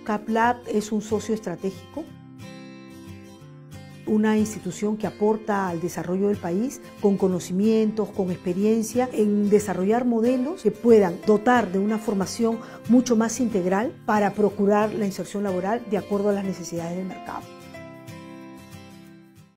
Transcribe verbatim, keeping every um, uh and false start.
CAPLab es un socio estratégico, una institución que aporta al desarrollo del país con conocimientos, con experiencia en desarrollar modelos que puedan dotar de una formación mucho más integral para procurar la inserción laboral de acuerdo a las necesidades del mercado.